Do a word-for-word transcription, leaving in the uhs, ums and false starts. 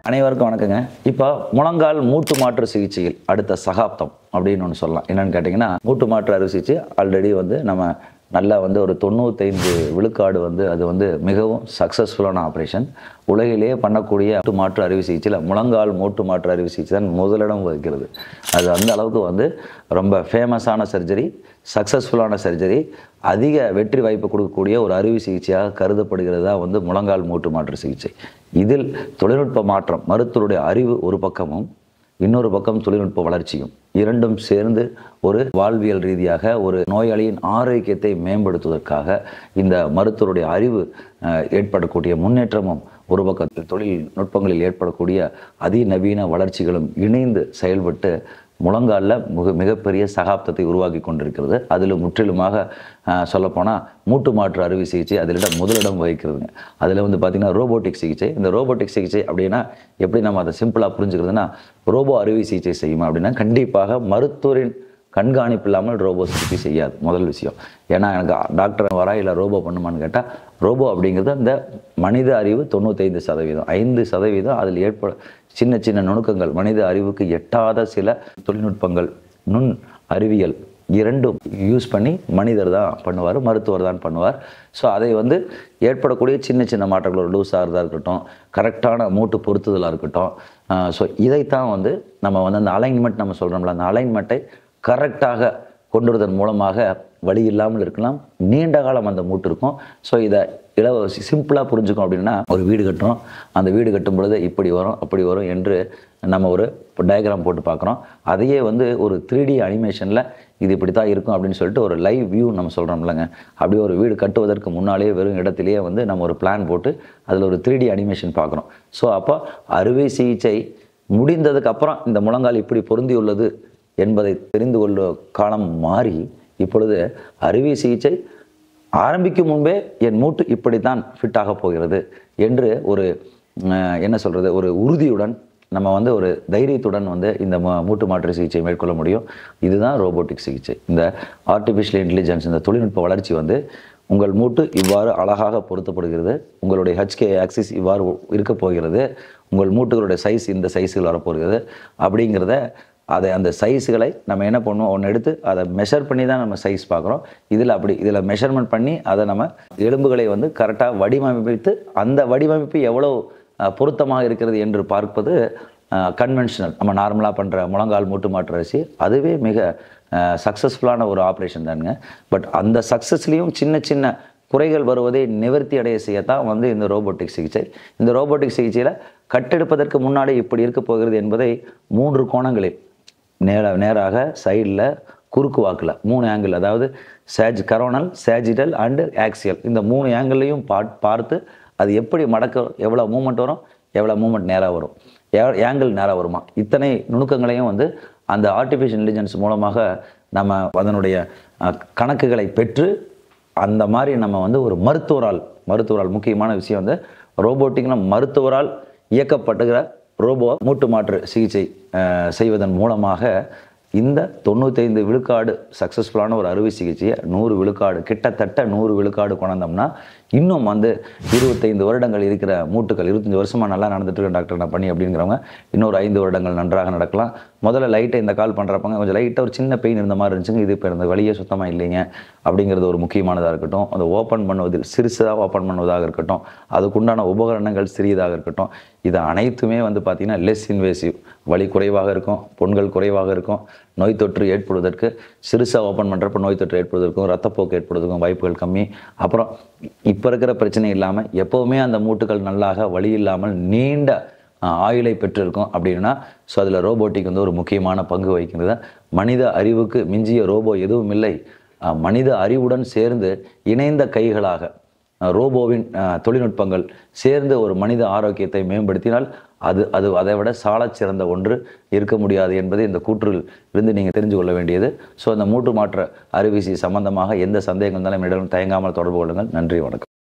அனைவருக்கும் வணக்கங்க. இப்போ முழங்கால் மூட்டு மாற்று சிகிச்சையில் அடுத்த சகாப்தம் அப்படின்னு ஒன்று சொல்லலாம். என்னன்னு கேட்டிங்கன்னா, மூட்டு மாற்று அறுவை சிகிச்சை ஆல்ரெடி வந்து நம்ம நல்லா வந்து ஒரு தொண்ணூத்தைந்து விழுக்காடு வந்து அது வந்து மிகவும் சக்ஸஸ்ஃபுல்லான ஆப்ரேஷன். உலகிலேயே பண்ணக்கூடிய மூட்டு மாற்று அறுவை சிகிச்சையில் முழங்கால் மூட்டு மாற்று அறுவை சிகிச்சை தான் முதலிடம் வகிக்கிறது. அது அந்த அளவுக்கு வந்து ரொம்ப ஃபேமஸான சர்ஜரி, சக்ஸஸ்ஃபுல்லான சர்ஜரி, அதிக வெற்றி வாய்ப்பு கொடுக்கக்கூடிய ஒரு அறுவை சிகிச்சையாக கருதப்படுகிறது தான் வந்து முழங்கால் மூட்டு மாற்று சிகிச்சை. இதில் தொழில்நுட்ப மாற்றம், மருத்துவருடைய அறிவு ஒரு பக்கமும், இன்னொரு பக்கம் தொழில்நுட்ப வளர்ச்சியும் இரண்டும் சேர்ந்து ஒரு வாழ்வியல் ரீதியாக ஒரு நோயாளியின் ஆரோக்கியத்தை மேம்படுத்துவதற்காக இந்த மருத்துவருடைய அறிவு ஏற்படக்கூடிய முன்னேற்றமும் ஒரு பக்கத்தில் தொழில்நுட்பங்களில் ஏற்படக்கூடிய அதிநவீன வளர்ச்சிகளும் இணைந்து செயல்பட்டு முழங்காலில் மிக மிகப்பெரிய சகாப்தத்தை உருவாக்கி கொண்டிருக்கிறது. அதில் முற்றிலுமாக சொல்லப்போனால் மூட்டு மாற்று அறுவை சிகிச்சை அதிலிடம் முதலிடம் வகிக்கிறதுங்க. அதில் வந்து பார்த்திங்கன்னா ரோபோட்டிக் சிகிச்சை. இந்த ரோபோட்டிக் சிகிச்சை அப்படின்னா எப்படி நம்ம அதை சிம்பிளாக புரிஞ்சுக்கிறதுனா, ரோபோ அறுவை சிகிச்சை செய்யுமா அப்படின்னா கண்டிப்பாக மருத்துவரின் கண்காணிப்பு இல்லாமல் ரோபோ சிகிச்சை செய்யாது. முதல் விஷயம். ஏன்னா எனக்கு டாக்டர் வரா இல்லை ரோபோ பண்ணுமான்னு கேட்டால், ரோபோ அப்படிங்கிறது அந்த மனித அறிவு தொண்ணூத்தைந்து சதவீதம் ஐந்து சதவீதம் அதில் ஏற்பட சின்ன சின்ன நுணுக்கங்கள், மனித அறிவுக்கு எட்டாத சில தொழில்நுட்பங்கள், நுண் அறிவியல் இரண்டும் யூஸ் பண்ணி மனிதர் தான் பண்ணுவார், மருத்துவர் தான் பண்ணுவார். ஸோ அதை வந்து ஏற்படக்கூடிய சின்ன சின்ன மாற்றங்கள், ஒரு லூஸ் ஆகிறதா இருக்கட்டும், கரெக்டான மூட்டு பொருத்துதலாக இருக்கட்டும். ஸோ இதைத்தான் வந்து நம்ம வந்து அந்த அலைன்மெண்ட் நம்ம சொல்கிறோம்ல, அந்த அலைன்மெண்ட்டை கரெக்டாக கொண்டுவதன் மூலமாக வலி இல்லாமல் இருக்கலாம், நீண்ட காலம் அந்த மூட்டு இருக்கும். ஸோ இதை இலவ சிம்பிளாக புரிஞ்சுக்கணும் அப்படின்னா, ஒரு வீடு கட்டுறோம், அந்த வீடு கட்டும் பொழுது இப்படி வரும் அப்படி வரும் என்று நம்ம ஒரு டயக்ராம் போட்டு பார்க்குறோம். அதையே வந்து ஒரு த்ரீ டி அனிமேஷனில் இது இப்படி தான் இருக்கும் அப்படின்னு சொல்லிட்டு ஒரு லைவ் வியூ நம்ம சொல்கிறோம்லங்க. அப்படியே ஒரு வீடு கட்டுவதற்கு முன்னாலே வெறும் இடத்துலையே வந்து நம்ம ஒரு பிளான் போட்டு அதில் ஒரு த்ரீ டி அனிமேஷன் பார்க்குறோம். ஸோ அப்போ அறுவை சிகிச்சை முடிந்ததுக்கப்புறம் இந்த முழங்கால் இப்படி பொருந்தியுள்ளது என்பதை தெரிந்து கொள்ள காலம் மாறி, இப்பொழுது அறுவை சிகிச்சை ஆரம்பிக்கும் முன்பே என் மூட்டு இப்படித்தான் ஃபிட் ஆக போகிறது என்று ஒரு என்ன சொல்கிறது, ஒரு உறுதியுடன் நம்ம வந்து ஒரு தைரியத்துடன் வந்து இந்த மூட்டு மாற்று சிகிச்சை மேற்கொள்ள முடியும். இதுதான் ரோபோட்டிக் சிகிச்சை. இந்த ஆர்டிஃபிஷியல் இன்டெலிஜென்ஸ், இந்த தொழில்நுட்ப வளர்ச்சி வந்து உங்கள் மூட்டு இவ்வாறு அழகாக பொருத்தப்படுகிறது, உங்களுடைய ஹெச்கே ஆக்சிஸ் இவ்வாறு இருக்க போகிறது, உங்கள் மூட்டுகளுடைய சைஸ் இந்த சைஸில் வரப்போகிறது அப்படிங்கிறத, அதை அந்த சைஸுகளை நம்ம என்ன பண்ணுவோம், ஒன்று எடுத்து அதை மெஷர் பண்ணி தான் நம்ம சைஸ் பார்க்குறோம். இதில் அப்படி இதில் மெஷர்மெண்ட் பண்ணி அதை நம்ம எலும்புகளை வந்து கரெக்டாக வடிவமைத்து அந்த வடிவமைப்பு எவ்வளோ பொருத்தமாக இருக்கிறது என்று பார்ப்பது கன்வென்ஷனல், நம்ம நார்மலாக பண்ணுற முழங்கால் மூட்டு மாற்று அரிசி. அதுவே மிக சக்ஸஸ்ஃபுல்லான ஒரு ஆப்ரேஷன் தானுங்க. பட் அந்த சக்ஸஸ்லேயும் சின்ன சின்ன குறைகள் வருவதை நிவர்த்தி அடைய செய்யத்தான் வந்து இந்த ரோபோட்டிக் சிகிச்சை. இந்த ரோபோட்டிக் சிகிச்சையில் கட்டெடுப்பதற்கு முன்னாடி இப்படி இருக்க போகிறது என்பதை மூன்று கோணங்களில் நேர நேராக சைடில் குறுக்கு வாக்கில் மூணு ஆங்கிள், அதாவது சேஜ் கரோனல், சேஜிடல் அண்டு ஆக்சியல், இந்த மூணு ஆங்கிள்லையும் பா பார்த்து அது எப்படி மடக்க, எவ்வளோ மூமெண்ட் வரும், எவ்வளோ மூமெண்ட் நேராக வரும், ஆங்கிள் நேராக வருமா, இத்தனை நுணுக்கங்களையும் வந்து அந்த ஆர்டிஃபிஷியல் இன்டெலிஜென்ஸ் மூலமாக நம்ம அதனுடைய கணக்குகளை பெற்று அந்த மாதிரி நம்ம வந்து ஒரு மருத்துவரால் மருத்துவரால் முக்கியமான விஷயம் வந்து ரோபோட்டிக்னா மருத்துவரால் இயக்கப்படுகிற ரோபோ மூட்டு மாற்று சிகிச்சை செய்வதன் மூலமாக இந்த தொண்ணூத்தைந்து விழுக்காடு சக்ஸஸ்ஃபுல்லான ஒரு அறுவை சிகிச்சையை நூறு விழுக்காடு, கிட்டத்தட்ட நூறு விழுக்காடு கொண்டோம்னா இன்னும் வந்து இருபத்தைந்து வருடங்கள் இருக்கிற மூட்டுகள், இருபத்தஞ்சி வருஷமாக நல்லா நடந்துட்டு இருக்க டாக்டர் நான் பண்ணி அப்படிங்கிறவங்க இன்னொரு ஐந்து வருடங்கள் நன்றாக நடக்கலாம். முதல்ல லைட்டை இந்த கால் பண்ணுறப்பங்க கொஞ்சம் லைட்டாக ஒரு சின்ன பெயின் இருந்த மாதிரி இருந்துச்சுங்க, இது இப்போ இந்த வழியே சுத்தமாக இல்லைங்க அப்படிங்கிறது ஒரு முக்கியமானதாக இருக்கட்டும். அதை ஓப்பன் பண்ணுவதில் சிறுசாக ஓப்பன் பண்ணுவதாக இருக்கட்டும், அதுக்குண்டான உபகரணங்கள் சிறியதாக இருக்கட்டும், இது அனைத்துமே வந்து பார்த்திங்கன்னா லெஸ் இன்வேசிவ், வலி குறைவாக இருக்கும், புண்கள் குறைவாக இருக்கும், நோய் தொற்று ஏற்படுவதற்கு சிறுசாக ஓப்பன் பண்ணுறப்ப நோய் தொற்று ஏற்படுவதற்கும் ரத்தப்போக்கு ஏற்படுவதற்கும் வாய்ப்புகள் கம்மி. அப்புறம் இப்போ இருக்கிற பிரச்சனை இல்லாமல் எப்போவுமே அந்த மூட்டுகள் நல்லாக வலி இல்லாமல் நீண்ட ஆயுளை பெற்றிருக்கும் அப்படின்னா, ஸோ அதில் ரோபோட்டிக் வந்து ஒரு முக்கியமான பங்கு வகிக்கிறது. மனித அறிவுக்கு மிஞ்சிய ரோபோ எதுவும் இல்லை. மனித அறிவுடன் சேர்ந்து இணைந்த கைகளாக ரோபோவின் தொழில்நுட்பங்கள் சேர்ந்து ஒரு மனித ஆரோக்கியத்தை மேம்படுத்தினால் அது அது அதை விட சாலச் சிறந்த ஒன்று இருக்க முடியாது என்பது இந்த கூற்றில் இருந்து நீங்கள் தெரிஞ்சு கொள்ள வேண்டியது. ஸோ அந்த மூட்டு மாற்று அறுவை சிகிச்சை சம்பந்தமாக எந்த சந்தேகம் இருந்தாலும் என்னிடம் தயங்காமல் தொடர்பு கொள்ளுங்கள். நன்றி, வணக்கம்.